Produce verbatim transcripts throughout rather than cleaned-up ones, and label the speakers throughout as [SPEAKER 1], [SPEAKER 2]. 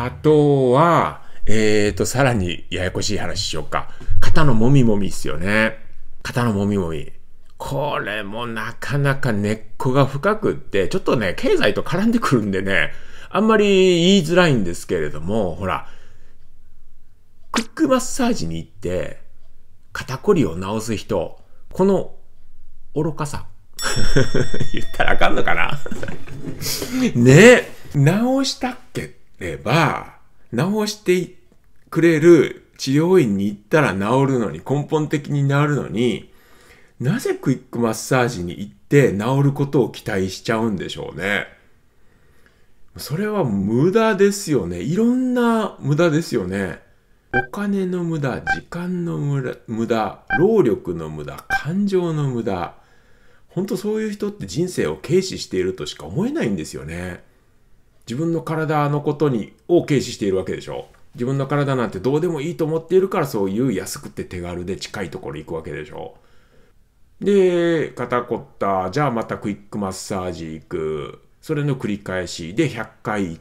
[SPEAKER 1] あとは、えーと、さらにややこしい話しようか。肩のもみもみっすよね。肩のもみもみ。これもなかなか根っこが深くって、ちょっとね、経済と絡んでくるんでね、あんまり言いづらいんですけれども、ほら、クックマッサージに行って、肩こりを治す人、この愚かさ。言ったらあかんのかなねえ、治したければ、治してくれる治療院に行ったら治るのに、根本的に治るのに、なぜクイックマッサージに行って治ることを期待しちゃうんでしょうね。それは無駄ですよね。いろんな無駄ですよね。お金の無駄、時間の無駄、労力の無駄、感情の無駄。本当そういう人って人生を軽視しているとしか思えないんですよね。自分の体のことにを軽視しているわけでしょ。自分の体なんてどうでもいいと思っているからそういう安くて手軽で近いところ行くわけでしょ。で、肩こった。じゃあまたクイックマッサージ行く。それの繰り返しでひゃっかい行って、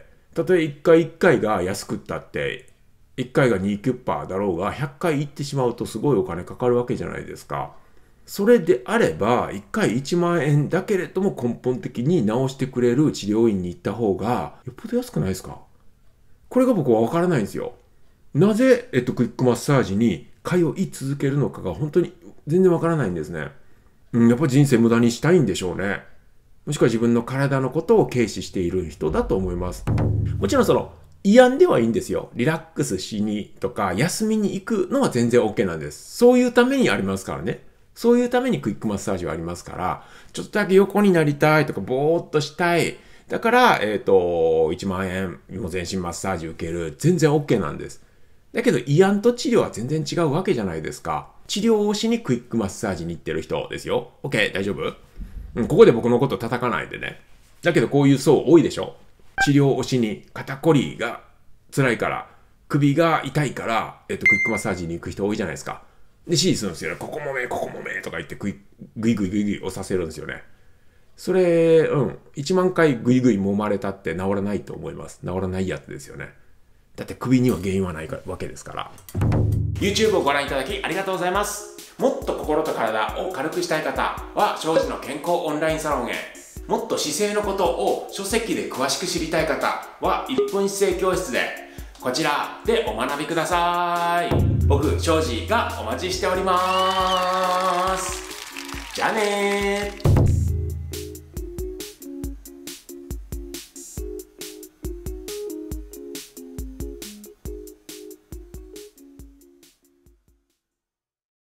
[SPEAKER 1] たとえいっかいいっかいが安くったって、いっかいがにキュッパーだろうがひゃっかい行ってしまうとすごいお金かかるわけじゃないですか。それであればいっかいいちまんえんだけれども根本的に治してくれる治療院に行った方がよっぽど安くないですか？これが僕は分からないんですよ。なぜ、えっと、クイックマッサージに通い続けるのかが本当に全然分からないんですね。うん、やっぱ人生無駄にしたいんでしょうね。もしくは自分の体のことを軽視している人だと思います。もちろんその慰安ではいいんですよ。リラックスしにとか休みに行くのは全然 OK なんです。そういうためにありますからね。そういうためにクイックマッサージはありますから、ちょっとだけ横になりたいとか、ぼーっとしたい。だから、えっと、いちまんえんも全身マッサージ受ける。全然 OK なんです。だけど、慰安と治療は全然違うわけじゃないですか。治療をしにクイックマッサージに行ってる人ですよ。OK? 大丈夫？うん、ここで僕のこと叩かないでね。だけど、こういう層多いでしょ。治療をしに肩こりが辛いから、首が痛いから、えっと、クイックマッサージに行く人多いじゃないですか。で、指示するんですよね。ここもめ、ここもめとか言ってグイグイグイグイグイ押させるんですよね。それ、うん。いちまんかいグイグイ揉まれたって治らないと思います。治らないやつですよね。だって首には原因はないわけですから。YouTube をご覧いただきありがとうございます。もっと心と体を軽くしたい方は、庄司の健康オンラインサロンへ。もっと姿勢のことを書籍で詳しく知りたい方は、いっぷん姿勢教室で、こちらでお学びください。僕、庄司がお待ちしております。じゃあねー。